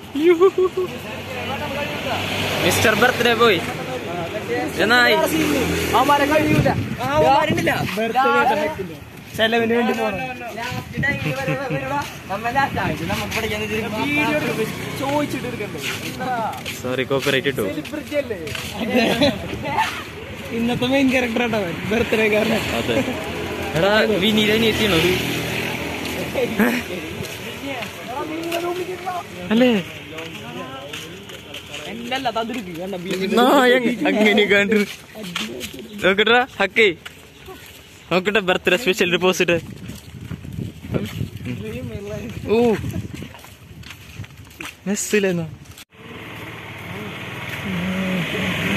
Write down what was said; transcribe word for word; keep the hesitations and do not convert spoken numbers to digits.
Mister birthday boy എന്നായി ചെലവിന് വേണ്ടി സോറി കോപ്പറേറ്റ് ഇട്ടു. ഇന്നത്തെ മെയിൻ ക്യാരക്ടർ ആട്ടവൻ ബർത്ത്ഡേ കാരണം. അതെ എടാ വിനീത എത്തിയാണോ അല്ലേ? അങ്ങനെ കണ്ടു നോക്കട്ടാ ഹക്കേ നോക്കട്ടെ ബർത്ത്ഡേ സ്പെഷ്യൽ റിപ്പോസിറ്റ്. ഓ മെസ്സിലെന്നോ